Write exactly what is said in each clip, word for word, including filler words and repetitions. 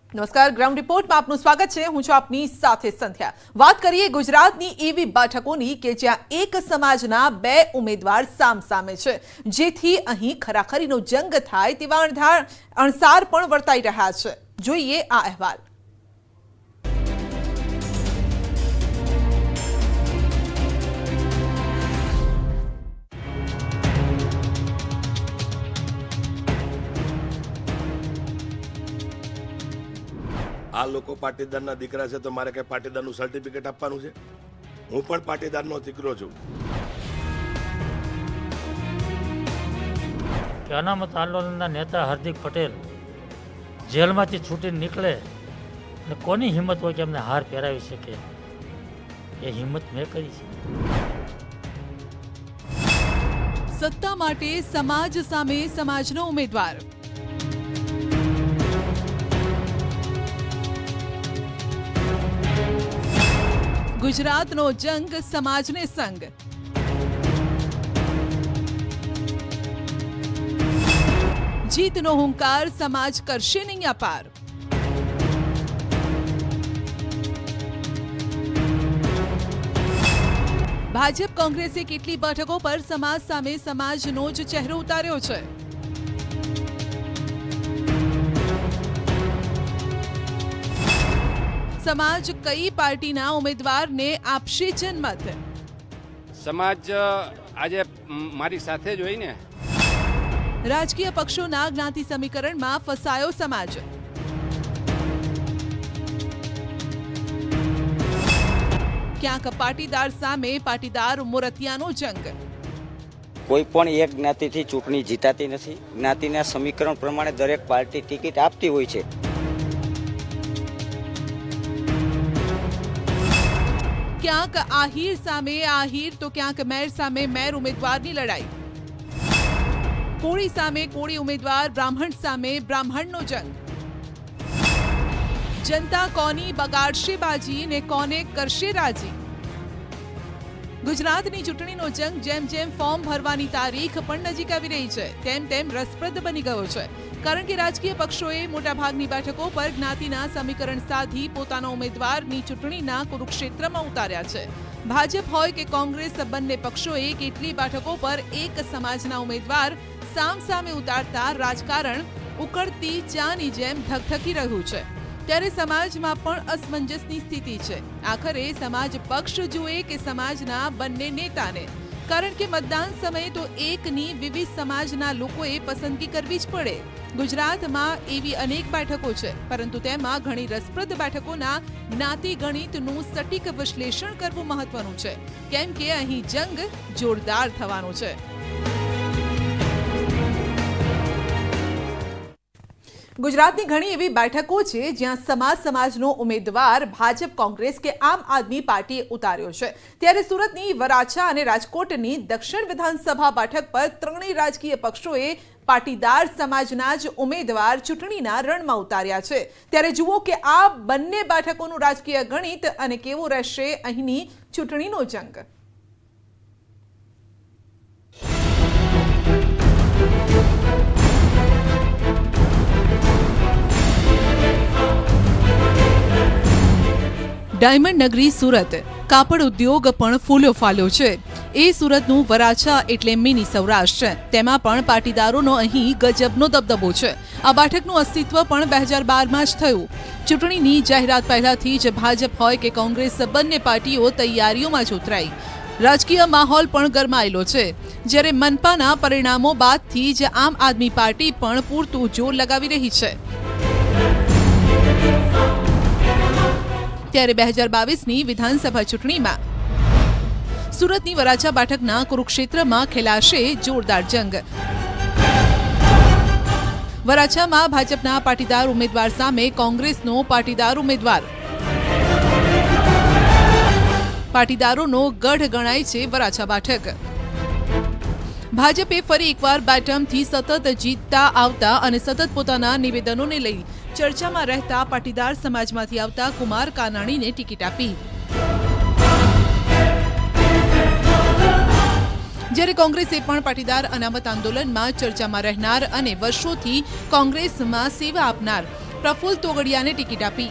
નમસ્કાર, ગ્રાઉન્ડ રિપોર્ટમાં આપનું સ્વાગત છે। હું છું આપની સાથે સંધ્યા। વાત કરીએ ગુજરાતની એવી બેઠકોની કે જ્યાં એક સમાજના બે ઉમેદવાર સામસામે છે, જેથી અહીં ખરાખરીનો જંગ થાય તેવા અણસાર પણ વર્તાઈ રહ્યા છે। જોઈએ આ અહેવાલ। આ લોકો પાટીદારના દીકરા છે તો મારે કઈ પાટીદારનું સર્ટિફિકેટ આપવાનું છે? હું પણ પાટીદારનો દીકરો છું। કે અનામત આંદોલનના નેતા હાર્દિક પટેલ જેલમાંથી છૂટીને નીકળે અને કોની હિંમત હોય કે એમને હાર પહેરાવી શકે? એ હિંમત મેં કરી છે। સત્તા માટે સમાજ સામે સમાજનો ઉમેદવાર। ગુજરાતનો જંગ સમાજને સંગ। જીતનો હુંકાર સમાજ કરશે નહીં અપાર। ભાજપ કોંગ્રેસે કેટલી બેઠકો પર સમાજ સામે સમાજનો જ ચહેરો ઉતાર્યો છે। સમાજ કઈ પાર્ટીના ઉમેદવારને આપશે જનમત? સમાજ આજે મારી સાથે જ હોય ને। રાજકીય પક્ષોના જ્ઞાતિ સમીકરણમાં ફસાયો સમાજ। ક્યાંક પાટીદાર સામે પાટીદાર મોરતિયાનો જંગ। કોઈ પણ એક જ્ઞાતિથી ચૂંટણી જીતાતી નથી। જ્ઞાતિના સમીકરણ પ્રમાણે દરેક પાર્ટી ટિકિટ આપતી હોય છે। ક્યાંક આહિર સામે આહિર તો ક્યાંક મેર સામે મેર ઉમેદવારની લડાઈ। કોળી સામે કોળી ઉમેદવાર, બ્રાહ્મણ સામે બ્રાહ્મણનો જંગ। જનતા કોની બગાડશે બાજી ને કોને કરશે રાજી? ગુજરાતની ચૂંટણીનો જંગ જેમ જેમ ફોર્મ ભરવાની તારીખ પણ નજીક આવી રહી છે, તેમ તેમ રસપ્રદ બની ગયો છે, કારણ કે રાજકીય પક્ષોએ મોટાભાગની બેઠકો પર જ્ઞાતિના સમીકરણ સાધી પોતાના ઉમેદવારની ચૂંટણીના કુરુક્ષેત્રમાં ઉતાર્યા છે। ભાજપ હોય કે કોંગ્રેસ, બંને પક્ષોએ કેટલી બેઠકો પર એક સમાજના ઉમેદવાર સામસામે ઉતારતા રાજકારણ ઉકળતી ચાની જેમ ધગધગી રહ્યું છે, ત્યારે સમાજમાં પણ અસમંજસની સ્થિતિ છે। આખરે સમાજ પક્ષ જુએ કે સમાજના બંને નેતાને? કારણ કે મતદાન સમયે તો એકની વિવિધ સમાજના લોકોએ પસંદગી કરવી જ પડે। ગુજરાતમાં એવી અનેક બેઠકો છે, પરંતુ તેમાં ઘણી રસપ્રદ બેઠકોના જ્ઞાતિ ગણિતનું સટીક વિશ્લેષણ કરવું મહત્વનું છે, કેમ કે અહીં જંગ જોરદાર થવાનો છે। ગુજરાતની ઘણી એવી બેઠકો છે જ્યાં સમાજ સમાજનો ઉમેદવાર ભાજપ, કોંગ્રેસ કે આમ આદમી પાર્ટીએ ઉતાર્યો છે, ત્યારે સુરતની વરાછા અને રાજકોટની દક્ષિણ વિધાનસભા બેઠક પર ત્રણેય રાજકીય પક્ષોએ પાટીદાર સમાજના જ ઉમેદવાર ચૂંટણીના રણમાં ઉતાર્યા છે। ત્યારે જુઓ કે આ બંને બેઠકોનું રાજકીય ગણિત અને કેવો રહેશે અહીંની ચૂંટણીનો જંગ। ડાયમંડ નગરી સુરત, કાપડ ઉદ્યોગ પણ ફૂલ્યો ફાલ્યો છે। એ સુરતનું વરાછા એટલે મિની સૌરાષ્ટ્ર, તેમાં પણ પાટીદારોનો અહીં ગજબનો દબદબો છે। આ બેઠકનું અસ્તિત્વ પણ બે હજાર બારમાં જ થયું। ચૂંટણીની જાહેરાત પહેલાથી જ ભાજપ હોય કે કોંગ્રેસ, બંને પાર્ટીઓ તૈયારીઓમાં જ ઉતરાઈ। રાજકીય માહોલ પણ ગરમાયેલો છે, જ્યારે મનપાના પરિણામો બાદથી જ આમ આદમી પાર્ટી પણ પૂરતું જોર લગાવી રહી છે। ત્યારે બે હજાર બાવીસની વિધાનસભા ચૂંટણીમાં સુરતની વરાછા બેઠકના કુરુક્ષેત્રમાં ખેલાશે જોરદાર જંગ। વરાછામાં ભાજપના પાટીદાર ઉમેદવાર સામે કોંગ્રેસનો પાટીદાર ઉમેદવાર। પાટીદારોનો ગઢ ગણાય છે વરાછા બેઠક। ભાજપે ફરી એકવાર બે ટર્મથી સતત જીતતા આવતા અને સતત પોતાના નિવેદનોને લઈ ચર્ચામાં રહેતા પાટીદાર સમાજમાંથી આવતા કુમાર કાનાણીને ટિકિટ આપી। જ્યારે કોંગ્રેસે પણ પાટીદાર અનામત આંદોલનમાં ચર્ચામાં રહેનાર અને વર્ષોથી કોંગ્રેસમાં સેવા આપનાર પ્રફુલ્લ તોગડિયાને ટિકિટ આપી।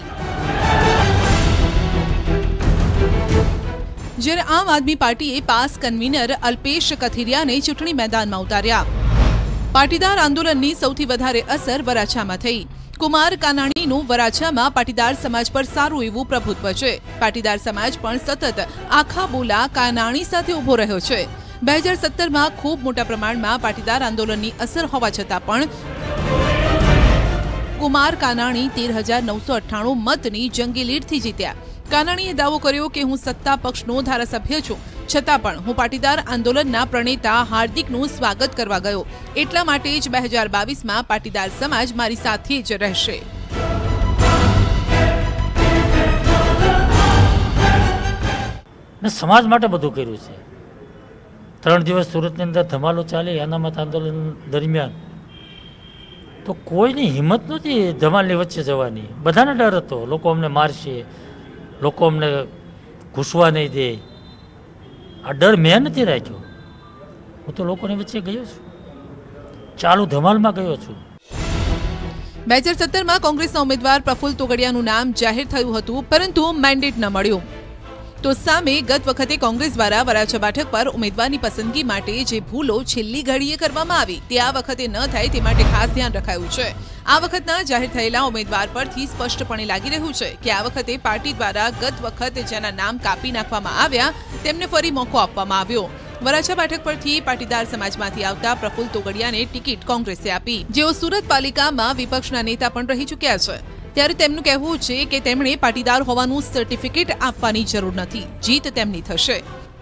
જ્યારે આમ આદમી પાર્ટીએ પાસ કન્વીનર અલ્પેશ કથિરિયાને ચૂંટણી મેદાનમાં ઉતાર્યા। પાટીદાર આંદોલનની સૌથી વધારે અસર વરાછામાં થઈ। કુમાર કાનાણીનું વરાછામાં પાટીદાર સમાજ પર સારું એવું પ્રભુત્વ છે। પાટીદાર સમાજ પણ સતત આખા બોલા કાનાણી સાથે ઉભો રહ્યો છે। બે હજાર સત્તરમાં ખૂબ મોટા પ્રમાણમાં પાટીદાર આંદોલનની અસર હોવા છતાં પણ કુમાર કાનાણી તેર હજાર નવસો અઠ્ઠાણું મતની જંગી લીડથી જીત્યા। કાનાણીએ દાવો કર્યો કે હું સત્તા પક્ષનો ધારાસભ્ય છું, છતાં પણ હું પાટીદાર આંદોલનના પ્રણેતા હાર્દિકનું સ્વાગત કરવા ગયો। એટલા માટે જ બે હજાર બાવીસમાં પાટીદાર સમાજ મારી સાથે જ રહેશે। મેં સમાજ માટે બધું કર્યું છે। ત્રણ દિવસ સુરતની અંદર ધમાલો ચાલી અનામત આંદોલન દરમિયાન તો કોઈની હિંમત નહોતી ધમાલની વચ્ચે જવાની। બધાને ડર હતો, લોકો અમને મારશે, લોકો અમને ઘૂસવા નહીં દે। આ ડર મેં નથી રાખ્યો। હું તો લોકોની વચ્ચે ગયો છું, ચાલુ ધમાલમાં ગયો છું। બે હજાર સત્તરમાં કોંગ્રેસના ઉમેદવાર પ્રફુલ્લ તોગડિયાનું નામ જાહેર થયું હતું, પરંતુ મેન્ડેટ ન મળ્યું। તો સામે ગત વખતે કોંગ્રેસ દ્વારા વરાછા બેઠક પર ઉમેદવારની પસંદગી માટે જે ભૂલો છેલ્લી ઘડીએ કરવામાં આવી તે આ વખતે ન થાય તે માટે ખાસ ધ્યાન રખાયું છે। આ વખતના જાહેર થયેલા ઉમેદવાર પરથી સ્પષ્ટપણે લાગી રહ્યું છે કે આ વખતે પાર્ટી દ્વારા ગત વખતે જેના નામ કાપી નાખવામાં આવ્યા તેમને ફરી મોકો આપવામાં આવ્યો। વરાછા બેઠક પરથી પાટીદાર સમાજમાંથી આવતા પ્રફુલ્લ તોગડિયાને ટિકિટ કોંગ્રેસે આપી, જેઓ સુરત પાલિકામાં વિપક્ષના નેતા પણ રહી ચૂક્યા છે। ત્યારે તેમનું કહેવું છે કે તેમણે પાટીદાર હોવાનું સર્ટિફિકેટ આપવાની જરૂર નથી, જીત તેમની થશે।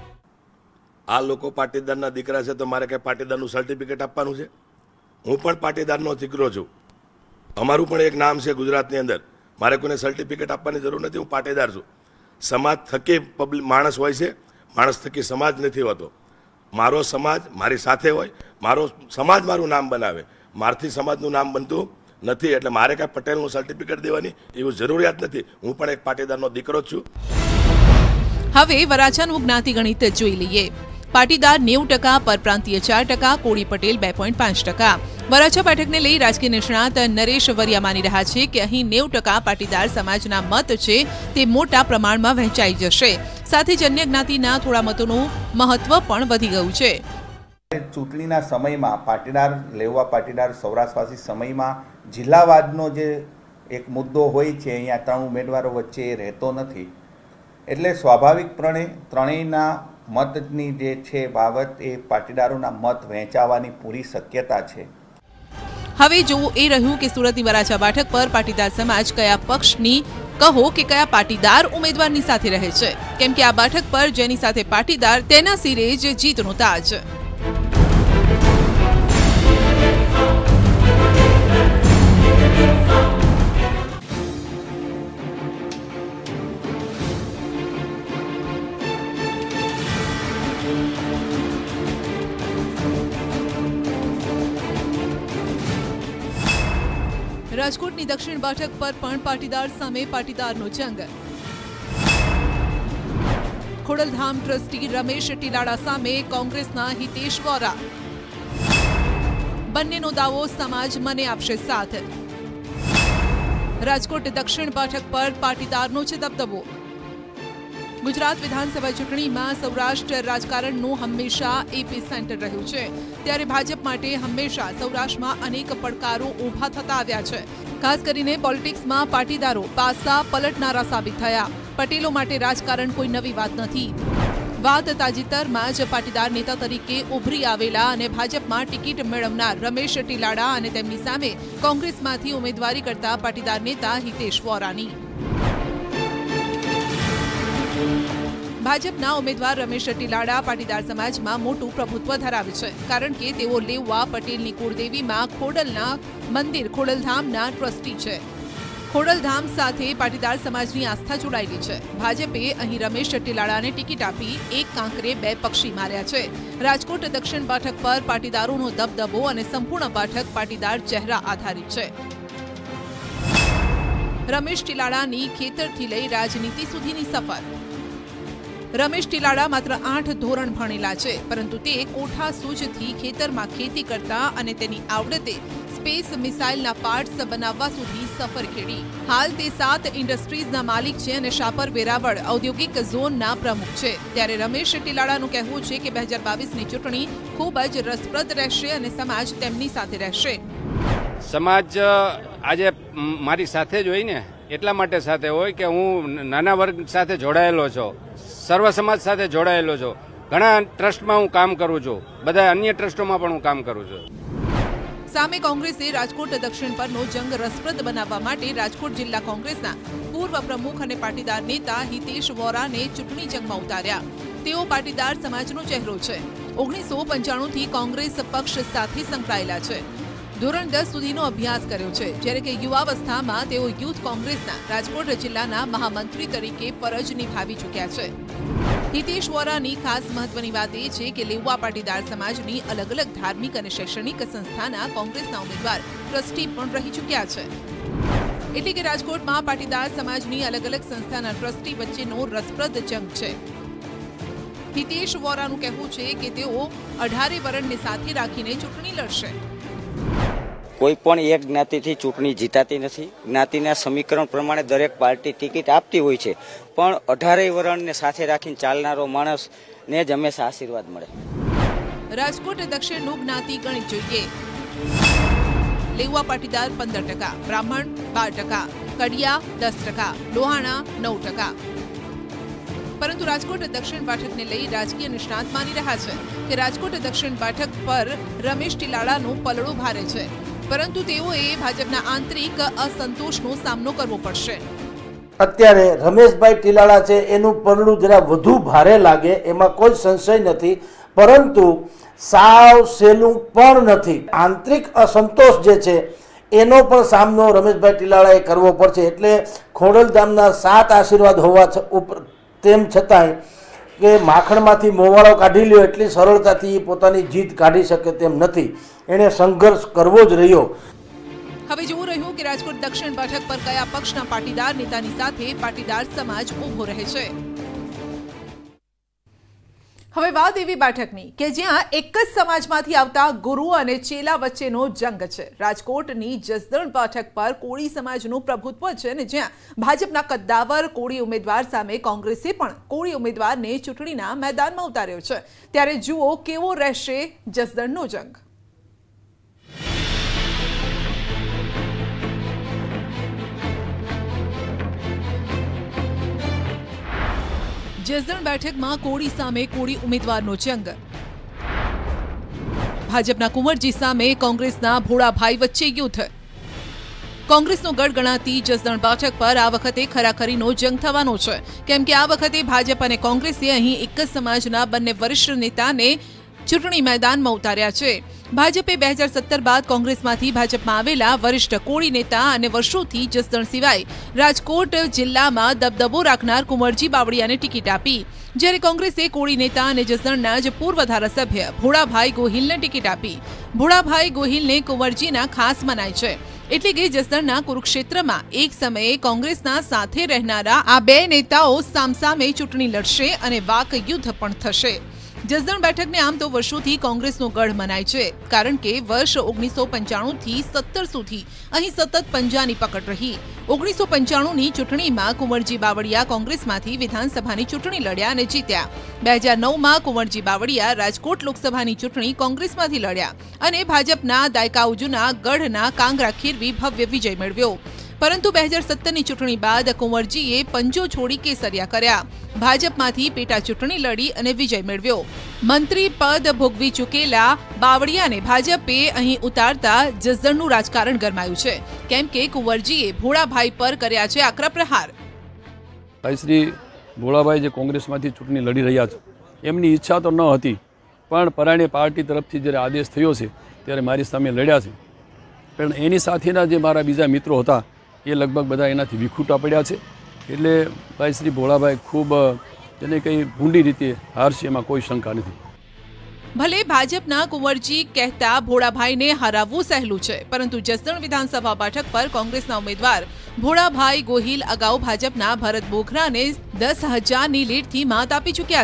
આ લોકો પાટીદારના દીકરા છે તો મારે કઈ પાટીદારનું સર્ટિફિકેટ આપવાનું છે? હું પણ પાટીદારનો દીકરો છું, અમારું પણ એક નામ છે ગુજરાતની અંદર। મારે કોઈને સર્ટિફિકેટ આપવાની જરૂર નથી, હું પાટીદાર છું। સમાજ થકી પબ્લિક માણસ હોય છે, માણસ થકી સમાજ નથી હોતો। મારો સમાજ મારી સાથે હોય, મારો સમાજ મારું નામ બનાવે, મારથી સમાજનું નામ બનતું નથી। એટલે મારે કાંઈ પટેલનું સર્ટિફિકેટ દેવાની એવું જરૂરિયાત નથી। હું પણ એક પાટીદારનો દીકરો જ છું। હવે વરાછાનું જ્ઞાતિ ગણિત જોઈ લઈએ। પાટીદાર નેવું ટકા, પરપ્રાંતીય ચાર ટકા, કોળી પટેલ બે પોઈન્ટ પાંચ ટકા। વરાછા બેઠકને લઈ રાજકીય નિષ્ણાત નરેશ વરિયા માની રહ્યા છે કે અહીં નેવું ટકા પાટીદાર સમાજના મત છે તે મોટા પ્રમાણમાં વહેંચાઈ જશે। સાથે જ અન્ય જ્ઞાતિના થોડા મતોનું મહત્વ પણ વધી ગયું છે। ચૂંટણીના સમયમાં પાટીદાર લેવા પાટીદાર સૌરાષ્ટ્રવાસી સમયમાં જિલ્લાવાદનો જે એક મુદ્દો હોય છે, અહીંયા ત્રણ ઉમેદવારો વચ્ચે રહેતો નથી, એટલે સ્વાભાવિકપણે ત્રણેયના મતની જે છે બાબત એ પાટીદારોના મત વહેંચાવાની પૂરી શક્યતા છે। હવે જોવું એ રહ્યું કે સુરતની વરાછા બેઠક પર પાટીદાર સમાજ કયા પક્ષની કહો કે કયા પાટીદાર ઉમેદવારની સાથે રહે છે, કેમ કે આ બેઠક પર જેની સાથે પાટીદાર તેના સિરે જ જીતનો તાજ। રાજકોટની દક્ષિણ બેઠક પર પણ પાટીદાર સામે પાટીદારનો જંગ। ખોડલધામ ટ્રસ્ટી રમેશ ટીલાડા સામે કોંગ્રેસના હિતેશ વોરા। બંનેનો દાવો સમાજ મને આપશે સાથ। રાજકોટ દક્ષિણ બેઠક પર પાટીદારનો છે દબદબો। ગુજરાત વિધાનસભા ચૂંટણીમાં સૌરાષ્ટ્ર રાજકારણનું હંમેશા એપી સેન્ટર રહ્યું છે, ત્યારે ભાજપ માટે હંમેશા સૌરાષ્ટ્રમાં અનેક પડકારો ઊભા થતા આવ્યા છે। ખાસ કરીને પોલિટિક્સમાં પાટીદારો પાસા પલટનારા સાબિત થયા। પટેલો માટે રાજકારણ કોઈ નવી વાત નથી। વાત તાજેતરમાં જ પાટીદાર નેતા તરીકે ઉભરી આવેલા અને ભાજપમાં ટિકિટ મેળવનાર રમેશ ટીલાડા અને તેમની સામે કોંગ્રેસમાંથી ઉમેદવારી કરતા પાટીદાર નેતા હિતેશ વોરાની। ભાજપના ઉમેદવાર રમેશ ટીલાડા પાટીદાર સમાજમાં મોટું પ્રભુત્વ ધરાવે છે, કારણ કે તેઓ લેઉવા પટેલની કુળદેવીમાં ખોડલના મંદિર ખોડલધામના ટ્રસ્ટી છે। ખોડલધામ સાથે પાટીદાર સમાજની આસ્થા જોડાયેલી છે। ભાજપે અહીં રમેશ ટીલાડાને ટિકિટ આપી એક કાંકરે બે પક્ષી માર્યા છે। રાજકોટ દક્ષિણ બેઠક પર પાટીદારોનો દબદબો અને સંપૂર્ણ બેઠક પાટીદાર ચહેરા આધારિત છે। રમેશ ટીલાડાની ખેતરથી લઈ રાજનીતિ સુધીની સફર। રમેશ ટીલાડા માત્ર આઠ ધોરણ ભણેલા છે, પરંતુ તે કોઠા સૂઝથી ખેતરમાં ખેતી કરતા અને તેની આવડતે સ્પેસ મિસાઇલના પાર્ટ્સ બનાવવા સુધી સફર ખેડી. હાલ તે સાત ઇન્ડસ્ટ્રીઝના માલિક છે અને શાપર વેરાવળ ઔદ્યોગિક ઝોનના પ્રમુખ છે. ત્યારે રમેશ ટીલાળાનું કહેવું છે કે બે હજાર બાવીસની ચૂંટણી ખૂબ જ રસપ્રદ રહેશે અને સમાજ તેમની સાથે રહેશે. સમાજ આજે મારી સાથે જ હોય ને એટલા માટે સાથે હોય કે હું નાના વર્ગ સાથે જોડાયેલો છું, સર્વ સમાજ સાથે જોડાયેલો છું. ઘણા ટ્રસ્ટમાં હું કામ કરું છું, બધા અન્ય ટ્રસ્ટોમાં પણ હું કામ કરું છું. સામે કોંગ્રેસે રાજકોટ દક્ષિણ પરનો જંગ રસપ્રદ બનાવવા માટે રાજકોટ જિલ્લા કોંગ્રેસના પૂર્વ પ્રમુખ અને પાટીદાર નેતા હિતેશ વોરાને ચૂંટણી જંગમાં ઉતાર્યા. તેઓ પાટીદાર સમાજનો ચહેરો છે. ઓગણીસો પંચાણુંથી કોંગ્રેસ પક્ષ સાથે સંકળાયેલા છે. ધોરણ દસ સુધીનો અભ્યાસ કર્યો છે, જ્યારે કે યુવાવસ્થામાં તેઓ યુથ કોંગ્રેસના રાજકોટ જિલ્લાના મહામંત્રી તરીકે ફરજ નિભાવી ચૂક્યા છે. હિતેશ વોરાની ખાસ મહત્વની વાત એ છે કે લેઉવા પાટીદાર સમાજની અલગ અલગ ધાર્મિક અને શૈક્ષણિક સંસ્થાના કોંગ્રેસના ઉમેદવાર ટ્રસ્ટી પણ રહી ચૂક્યા છે. એટલે કે રાજકોટમાં પાટીદાર સમાજની અલગ અલગ સંસ્થાના ટ્રસ્ટી વચ્ચેનો રસપ્રદ જંગ છે. હિતેશ વોરાનું કહેવું છે કે તેઓ અઢારે વર્ણને સાથે રાખીને ચૂંટણી લડશે. કોઈ પણ એક જ્ઞાતિથી ચૂંટણી જીતાતી નથી. જ્ઞાતિના સમીકરણ પ્રમાણે દરેક પાર્ટી ટિકિટ આપતી હોય છે, પણ અઢારેય વર્ણને સાથે રાખીને ચાલનારો માણસને જ હંમેશા આશીર્વાદ મળે. રાજકોટ દક્ષિણનું જ્ઞાતિ ગણિત જોઈએ. લેઉવા પાટીદાર પંદર ટકા, બ્રાહ્મણ બાર ટકા, કડિયા દસ ટકા, લોહાણા નવ ટકા. પરંતુ રાજકોટ દક્ષિણ બેઠકને લઈ રાજકીય નિષ્ણાત માની રહ્યા છે કે રાજકોટ દક્ષિણ બેઠક પર રમેશ ટીલાળાનું પલડું ભારે છે, પરંતુ તેઓએ ભાજપના આંતરિક અસંતોષનો સામનો કરવો પડશે. અત્યારે રમેશભાઈ ટીલાળા છે એનું પલડું જરા વધુ ભારે લાગે એમાં કોઈ સંશય નથી, પરંતુ સાવ સહેલું પણ નથી. આંતરિક અસંતોષ જે છે એનો પણ સામનો રમેશભાઈ ટીલાળાએ કરવો પડશે. એટલે ખોડલધામના સાત આશીર્વાદ હોવા ઉપર તેમ છતાંય કે માખણમાંથી મોવાળો કાઢી લ્યો એટલી સરળતાથી પોતાની જીત કાઢી શકે તેમ નથી. એણે સંઘર્ષ કરવો જ રહ્યો. હવે જોવું રહ્યું કે રાજકોટ દક્ષિણ બેઠક પર કયા પક્ષના પાટીદાર નેતાની સાથે પાટીદાર સમાજ ઉભો રહે છે. હવે વાત એવી બેઠકની કે જ્યાં એક જ સમાજમાંથી આવતા ગુરુ અને ચેલા વચ્ચેનો જંગ છે. રાજકોટની જસદણ બેઠક પર કોળી સમાજનું પ્રભુત્વ છે અને જ્યાં ભાજપના કદ્દાવર કોળી ઉમેદવાર સામે કોંગ્રેસે પણ કોળી ઉમેદવારને ચૂંટણીના મેદાનમાં ઉતાર્યો છે. ત્યારે જુઓ કેવો રહેશે જસદણનો જંગ. જસદણ બેઠકમાં કોળી સામે કોળી ઉમેદવારનો જંગ. ભાજપના કુંવરજી સામે કોંગ્રેસના ભોળાભાઈ વચ્ચે યુદ્ધ. કોંગ્રેસનો ગઢ ગણાતી જસદણ બેઠક પર આ વખતે ખરાખરીનો જંગ થવાનો છે, કેમ કે આ વખતે ભાજપ અને કોંગ્રેસે અહીં એક જ સમાજના બંને વરિષ્ઠ નેતાને ચૂંટણી મેદાનમાં ઉતાર્યા છે. ભાજપે બે હજાર સત્તર બાદ કોંગ્રેસમાંથી ભાજપમાં આવેલા વરિષ્ઠ કોળી નેતા અને વર્ષોથી જસદણ સિવાય રાજકોટ જિલ્લામાં દબદબો રાખનાર કુંવરજી બાવળિયાને ટિકિટ આપી, જ્યારે કોંગ્રેસે કોળી નેતા અને જસદણના જ પૂર્વ ધારાસભ્ય ભોળાભાઈ ગોહિલને ટિકિટ આપી. ભોળાભાઈ ગોહિલને કુંવરજીના ખાસ મનાય છે. એટલે કે જસદણના કુરુક્ષેત્રમાં એક સમયે કોંગ્રેસના સાથે રહેનારા આ બે નેતાઓ સામસામે ચૂંટણી લડશે અને વાક યુદ્ધ પણ થશે. જસદણ બેઠકને આમ તો વર્ષોથી કોંગ્રેસનો ગઢ મનાય છે, કારણ કે વર્ષ ઓગણીસો પંચાણું થી સત્તર સુધી અહીં સતત પંજાની પકડ રહી. ઓગણીસો પંચાણું ની ચૂંટણીમાં કુંવરજી બાવળિયા કોંગ્રેસમાંથી વિધાનસભાની ચૂંટણી લડ્યા અને જીત્યા. બે હજાર નવ માં કુંવરજી બાવળિયા રાજકોટ લોકસભાની ચૂંટણી કોંગ્રેસમાંથી લડ્યા અને ભાજપના દાયકાઓ જૂના ગઢના કાંગરા ખીરવી ભવ્ય વિજય મેળવ્યો. પરંતુ બે હજાર સત્તરની ચૂંટણી બાદ કુંવરજીએ પંજો છોડી કેસરિયા કર્યા. ભાજપમાંથી પેટા ચૂંટણી લડી અને વિજય મેળવ્યો. મંત્રી પદ ભોગવી ચૂકેલા બાવળિયાને ભાજપે અહીં ઉતારતા જસદણનું રાજકારણ ગરમાયું છે, કેમ કે કુંવરજીએ ભોળાભાઈ પર કર્યા છે આકરા પ્રહાર. શ્રી ભોળાભાઈ જે કોંગ્રેસમાંથી ચૂંટણી લડી રહ્યા છે, એમની ઈચ્છા તો ન હતી, પણ પરાણે પાર્ટી તરફથી જ્યારે આદેશ થયો છે ત્યારે મારી સામે લડ્યા છે. પણ એની સાથેના જે મારા બીજા મિત્રો હતા એ લગભગ બધા એનાથી વિખૂટા પડ્યા છે. એટલે ભાઈ શ્રી ભોળાભાઈ ખૂબ જેને કંઈ ભૂંડી રીતે હારશે એમાં કોઈ શંકા નથી. ભલે ભાજપના કુંવરજી કહેતા ભોળાભાઈને હરાવવું સહેલું છે, પરંતુ જસદણ વિધાનસભા બેઠક પર કોંગ્રેસના ઉમેદવાર ભોળાભાઈ ગોહિલ અગાઉ ભાજપના ભરત બોઘરાને દસ હજારની લીડથી માત આપી ચૂક્યા છે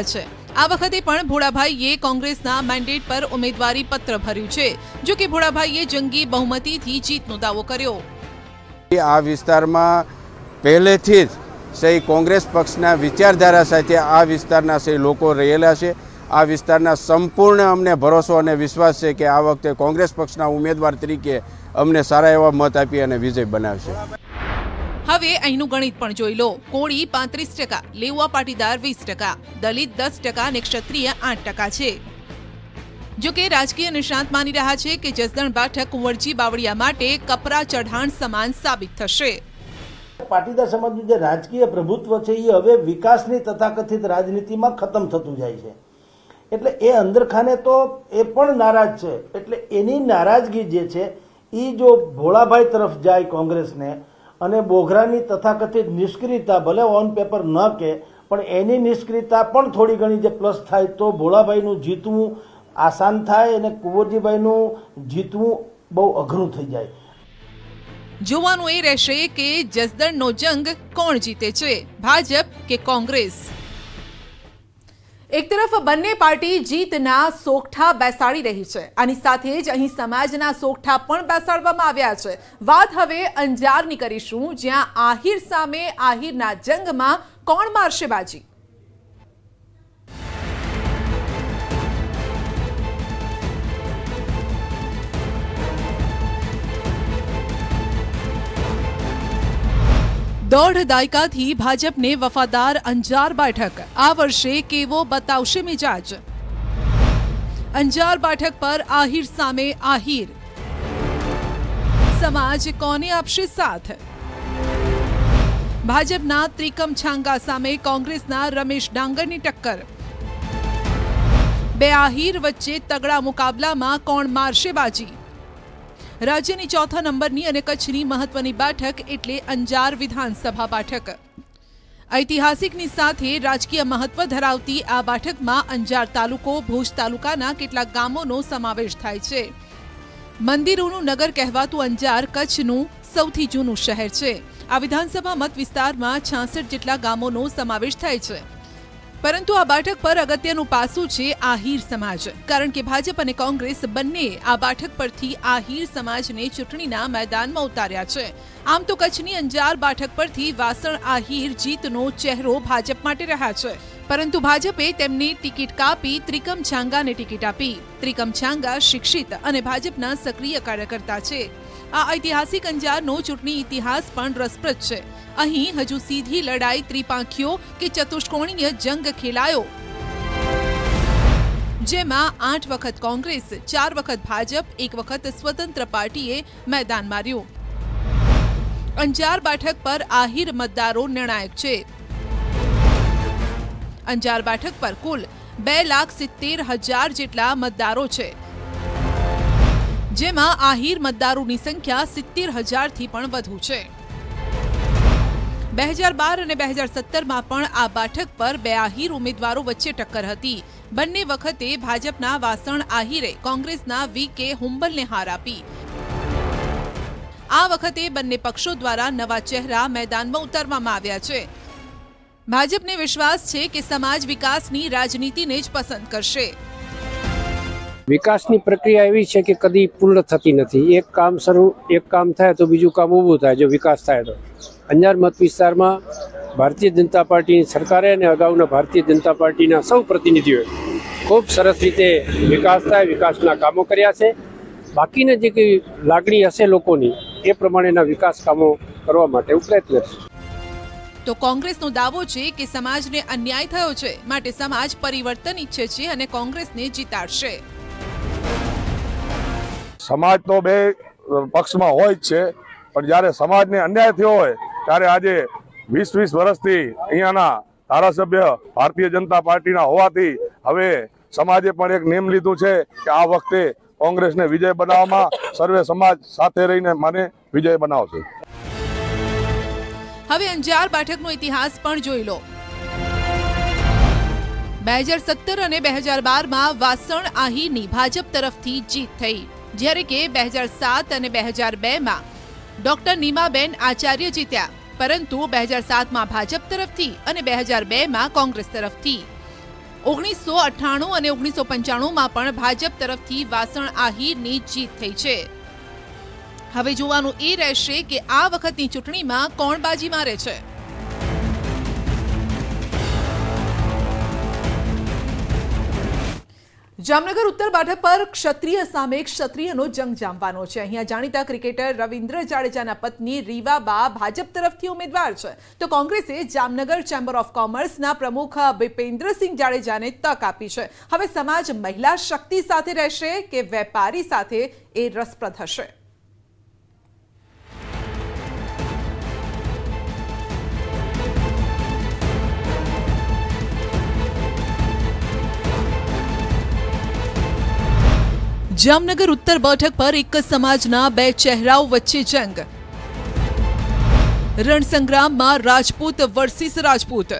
આ વખતે પણ ભોળાભાઈએ કોંગ્રેસના મેન્ડેટ પર ઉમેદવારી પત્ર ભર્યું છે, જો કે ભોળાભાઈએ જંગી બહુમતીથી જીતનો દાવો કર્યો। આ વિસ્તારમાં પહેલેથી જ સહી કોંગ્રેસ પક્ષના વિચારધારા સાથે આ વિસ્તારના સહી લોકો રહેલા છે। આ વિસ્તારના સંપૂર્ણ અમને ભરોસો અને વિશ્વાસ છે કે આ વખતે કોંગ્રેસ પક્ષના ઉમેદવાર તરીકે અમને સારા એવા મત આપી અને વિજય બનાવશે। હવે અહીંનું ગણિત પણ જોઈ લો। કોળી પાંત્રીસ ટકા, લેઉવા પાટીદાર વીસ ટકા, દલિત દસ ટકા અને ક્ષત્રિય આઠ ટકા છે। જો કે રાજકીય નિષ્ણાત માની રહ્યા છે કે જસદણ બેઠક કુંવરજી બાવળિયા માટે કપરા ચઢાણ સમાન સાબિત થશે। પાટીદાર સમાજનું જે રાજકીય પ્રભુત્વ છે એ હવે વિકાસની તથાકથિત રાજનીતિમાં ખતમ થતું જાય છે, એટલે એ અંદરખાને તો એ પણ નારાજ છે। એટલે એની નારાજગી જે છે એ જો ભોળાભાઈ તરફ જાય કોંગ્રેસને, અને બોઘરાની તથાકથિત નિષ્ક્રિયતા ભલે ઓન પેપર ન કે પણ એની નિષ્ક્રિયતા પણ થોડી ઘણી જે પ્લસ થાય તો ભોળાભાઈનું જીતવું આસાન થાય અને કુંવરજીભાઈનું જીતવું બહુ અઘરું થઈ જાય। જોવાનું એ રહેશે કે જસદણનો જંગ કોણ જીતે છે, ભાજપ કે કોંગ્રેસ। એક તરફ બંને પાર્ટી જીતના સોગઠા બેસાડી રહી છે, આની સાથે જ અહીં સમાજના સોગઠા પણ બેસાડવામાં આવ્યા છે। વાત હવે અંજારની કરીશું, જ્યાં આહિર સામે આહિરના જંગમાં કોણ મારશે બાજી। દોઢ દાયકાથી ભાજપને વફાદાર અંજાર બેઠક આ વર્ષે કેવો બતાવશે મિજાજ। અંજાર બેઠક પર આહિર સામે આહિર, સમાજ કોને આપશે સાથ। ભાજપના ત્રિકમ છાંગા સામે કોંગ્રેસના રમેશ ડાંગરની ટક્કર। બે આહિર વચ્ચે તગડા મુકાબલામાં કોણ મારશે બાજી। રાજ્યની ચોથા નંબરની અને કચ્છની મહત્વની બેઠક એટલે અંજાર વિધાનસભા બેઠક। ઐતિહાસિકની સાથે રાજકીય મહત્વ ધરાવતી આ બેઠકમાં અંજાર તાલુકો, ભુજ તાલુકાના કેટલાક ગામોનો સમાવેશ થાય છે। મંદિરોનું નગર કહેવાતું અંજાર કચ્છનું સૌથી જૂનું શહેર છે। આ વિધાનસભા મત વિસ્તારમાં છાસઠ જેટલા ગામોનો સમાવેશ થાય છે, પરંતુ આ બેઠક પર અગત્યનું પાસું છે આહિર સમાજ, કારણ કે ભાજપ અને કોંગ્રેસ બંને આ બેઠક પરથી આહિર સમાજને ચૂંટણીના મેદાનમાં ઉતાર્યા છે। આમ તો કચ્છની અંજાર બેઠક પરથી વાસણ આહિર જીતનો ચહેરો ભાજપ માટે રહ્યા છે, પરંતુ ભાજપે તેમને ટિકિટ કાપી ત્રિકમ છાંગાને ટિકિટ આપી। ત્રિકમ છાંગા શિક્ષિત અને ભાજપના સક્રિય કાર્યકર્તા છે। આ ઐતિહાસિક અંજારનો ચૂંટણી ઇતિહાસ પણ રસપ્રદ છે। અહીં હજુ સીધી લડાઈ, ત્રિપાંખીઓ કે ચતુષ્કોણીય જંગ ખેલાયો, જેમાં આઠ વખત કોંગ્રેસ, ચાર વખત ભાજપ, એક વખત સ્વતંત્ર પાર્ટીએ મેદાન માર્યું। અંજાર બેઠક પર આહિર મતદારો નિર્ણાયક છે। અંજાર બેઠક પર કુલ બે લાખ સિત્તેર હજાર જેટલા મતદારો છે, જેમાં આહિર મતદારોની સંખ્યા સિત્તેર હજારથી પણ વધુ છે। બે હજાર બાર અને બે હજાર સત્તરમાં પણ આ બેઠક પર બે આહિર ઉમેદવારો વચ્ચે ટક્કર હતી। બંને વખતે ભાજપના વાસણ આહિરે કોંગ્રેસના વી કે હુંબલને હાર આપી। આ વખતે બંને પક્ષો દ્વારા નવા ચહેરા મેદાનમાં ઉતારવામાં આવ્યા છે। ભાજપને વિશ્વાસ છે કે સમાજ વિકાસની રાજનીતિને જ પસંદ કરશે। વિકાસની પ્રક્રિયા એવી છે કે કદી પૂર્ણ થતી નથી। એક કામ શરૂ એક કામ થાય તો બીજું કામ ઊભું થાય। જો વિકાસ થાય તો અંજાર મત વિસ્તારમાં ભારતીય જનતા પાર્ટીની સરકારે અને અગાઉના ભારતીય જનતા પાર્ટીના સૌ પ્રતિનિધિઓએ ખૂબ સરસ રીતે વિકાસ થાય, વિકાસના કામો કર્યા છે। બાકીને જે કંઈ લાગણી હશે લોકોની એ પ્રમાણેના વિકાસ કામો કરવા માટે પ્રયત્ન છે। તો કોંગ્રેસનો દાવો છે કે સમાજને અન્યાય થયો છે, માટે સમાજ પરિવર્તન ઈચ્છે છે અને કોંગ્રેસને જીતાડશે। સમાજ તો બે પક્ષમાં હોય જ છે, પણ જ્યારે સમાજને અન્યાય થયો હોય ત્યારે આજે વીસ વીસ વર્ષથી અહીંયાના ધારાસભ્ય ભારતીય જનતા પાર્ટીના હોવાથી હવે સમાજે પણ એક નેમ લીધું છે કે આ વખતે કોંગ્રેસને વિજય બનાવવામાં સર્વે સમાજ સાથે રહીને મને વિજય બનાવશે। હવે અંજાર બેઠકનો ઇતિહાસ પણ જોઈ લો। બે હજાર સત્તર અને બે હજાર બારમાં વાસણ આહિરની ભાજપ તરફથી જીત થઈ, જ્યારે કે બે હજાર સાત અને બે હજાર બેમાં ડોક્ટર નીમાબેન આચાર્ય જીત્યા, પરંતુ બે હજાર સાતમાં ભાજપ તરફથી અને બે હજાર બેમાં કોંગ્રેસ તરફથી। ઓગણીસો અઠ્ઠાણું અને ઓગણીસો પંચાણુંમાં પણ ભાજપ તરફથી વાસણ આહિરની જીત થઈ છે. હવે જોવાનું એ રહેશે કે આ વખતની ચૂંટણીમાં કોણ બાજી મારે છે. જામનગર ઉત્તર બેઠક પર ક્ષત્રિય સામે ક્ષત્રિયનો જંગ જામવાનો છે. અહીંયા જાણીતા ક્રિકેટર રવિન્દ્ર જાડેજાના પત્ની રીવાબા ભાજપ તરફથી ઉમેદવાર છે, તો કોંગ્રેસે જામનગર ચેમ્બર ઓફ કોમર્સના પ્રમુખ ભૂપેન્દ્રસિંહ જાડેજાને તક આપી છે. હવે સમાજ મહિલા શક્તિ સાથે રહેશે કે વેપારી સાથે, એ રસપ્રદ હશે. જામનગર ઉત્તર બેઠક પર એક સમાજના બે ચહેરાઓ વચ્ચે જંગ. રણસંગ્રામમાં રાજપૂત વર્સિસ રાજપૂત.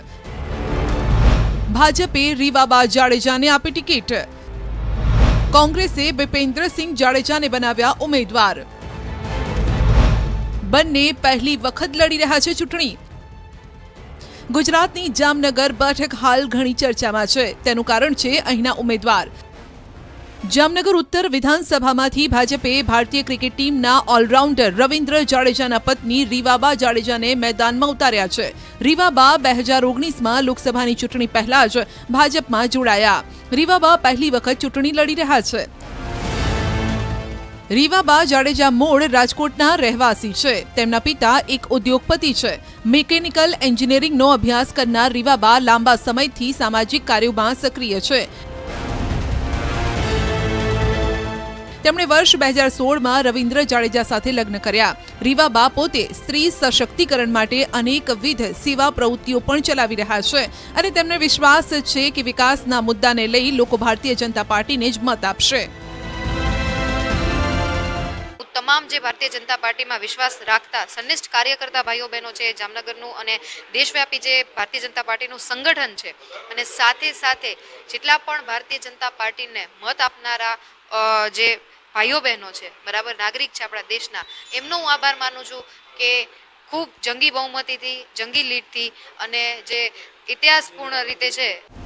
ભાજપે રીવાબા જાડેજાને આપી ટિકિટ. કોંગ્રેસે ભૂપેન્દ્રસિંહ જાડેજાને બનાવ્યા ઉમેદવાર. બંને પહેલી વખત લડી રહ્યા છે ચૂંટણી. ગુજરાતની જામનગર બેઠક હાલ ઘણી ચર્ચામાં છે. તેનું કારણ છે અહીંના ઉમેદવાર. જામનગર ઉત્તર વિધાનસભામાંથી ભાજપે ભારતીય ક્રિકેટ ટીમના ઓલરાઉન્ડર રવિન્દ્ર જાડેજાના પત્ની રીવાબા જાડેજાને મેદાનમાં ઉતાર્યા છે. રીવાબા બે હજાર ઓગણીસમાં લોકસભાની ચૂંટણી પહેલા જ ભાજપમાં જોડાયા. રીવાબા પહેલી વખત ચૂંટણી લડી રહ્યા છે. રીવાબા જાડેજા મૂળ રાજકોટના રહેવાસી છે. તેમના પિતા એક ઉદ્યોગપતિ છે. મિકેનિકલ એન્જિનિયરિંગનો અભ્યાસ કરનાર રીવાબા લાંબા સમયથી સામાજિક કાર્યોમાં સક્રિય છે. તેમણે વર્ષ બે હજાર સોળમાં રવિન્દ્ર જાડેજા સાથે લગ્ન કર્યા. રીવાબા પોતે સ્ત્રી સશક્તિકરણ માટે અનેકવિધ સેવા પ્રવૃત્તિઓ પણ ચલાવી રહ્યા છે અને તેમને વિશ્વાસ છે કે વિકાસના મુદ્દાને લઈ લોકો ભારતીય જનતા પાર્ટીને જ મત આપશે. તમામ જે ભારતીય જનતા પાર્ટીમાં વિશ્વાસ રાખતા સંનિષ્ઠ કાર્યકર્તા ભાઈઓ બહેનો છે જામનગરનું અને દેશવ્યાપી જે ભારતીય જનતા પાર્ટીનું સંગઠન છે, અને સાથે સાથે જેટલા પણ ભારતીય જનતા પાર્ટીને મત આપનારા જે ભાઈઓ બહેનો છે, બરાબર નાગરિક છે આપણા દેશના, એમનો હું આભાર માનું છું કે ખૂબ જંગી બહુમતીથી, જંગી લીડથી અને જે ઇતિહાસપૂર્ણ રીતે છે.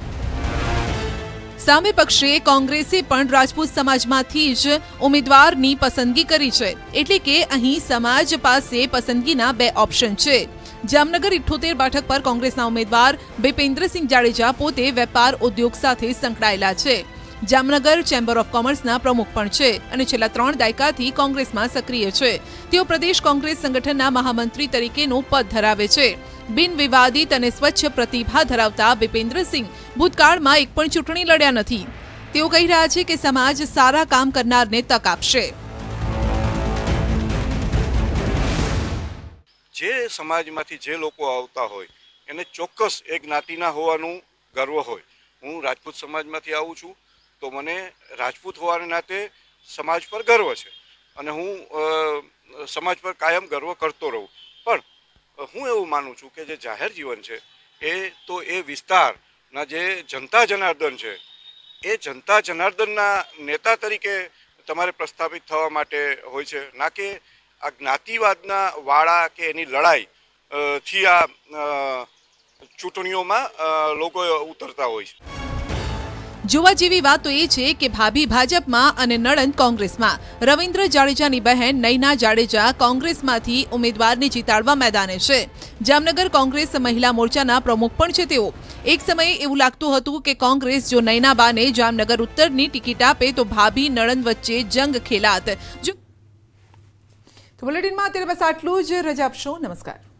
સામે પક્ષે કોંગ્રેસે પણ રાજપૂત સમાજમાંથી જ ઉમેદવારની પસંદગી કરી છે. એટલે કે અહીં સમાજ પાસે પસંદગીના બે ઓપ્શન છે. જામનગર ઇઠ્ઠોતેર બેઠક પર કોંગ્રેસના ઉમેદવાર ભૂપેન્દ્રસિંહ જાડેજા પોતે વેપાર ઉદ્યોગ સાથે સંકળાયેલા છે. જામનગર ચેમ્બર ઓફ કોમર્સના પ્રમુખ પણ છે અને છેલ્લા ત્રણ દાયકાથી કોંગ્રેસમાં સક્રિય છે. તેઓ પ્રદેશ કોંગ્રેસ સંગઠનના મહામંત્રી તરીકેનું પદ ધરાવે છે. બિન વિવાદિત અને સ્વચ્છ પ્રતિભા ધરાવતા ભૂપેન્દ્રસિંહ ભૂતકાળમાં એક પણ ચૂંટણી લડ્યા નથી. તેઓ કહી રહ્યા છે કે સમાજ સારા કામ કરનારને તક આપશે. જે સમાજમાંથી જે લોકો આવતા હોય એને ચોક્કસ એક જ્ઞાતિના હોવાનું ગર્વ હોય. હું રાજપૂત સમાજમાંથી આવું છું તો મને રાજપૂત હોવાને નાતે સમાજ પર ગર્વ છે અને હું સમાજ પર કાયમ ગર્વ કરતો રહું. પણ હું એવું માનું છું કે જે જાહેર જીવન છે એ તો એ વિસ્તારના જે જનતા જનાર્દન છે એ જનતા જનાર્દનના નેતા તરીકે તમારે પ્રસ્થાપિત થવા માટે હોય છે, ના કે આ જ્ઞાતિવાદના વાળા કે એની લડાઈ થી આ ચૂંટણીઓમાં લોકો ઉતરતા હોય છે. જોવા જેવી વાત તો એ છે કે ભાભી ભાજપમાં અને નણંદ કોંગ્રેસમાં. રવિન્દ્ર જાડેજાની બહેન નયના જાડેજા કોંગ્રેસમાંથી ઉમેદવારને જીતાડવા મેદાને છે. જામનગર કોંગ્રેસ મહિલા મોરચાના પ્રમુખ પણ છે તેઓ. એક સમયે એવું લાગતું હતું કે કોંગ્રેસ જો નયનાબાને જામનગર ઉત્તરની ટિકિટ આપે તો ભાભી નણંદ વચ્ચે જંગ ખેલાત. તો બુલેટિનમાં અત્યારે બસ આટલું જ. રજા આપશો. નમસ્કાર.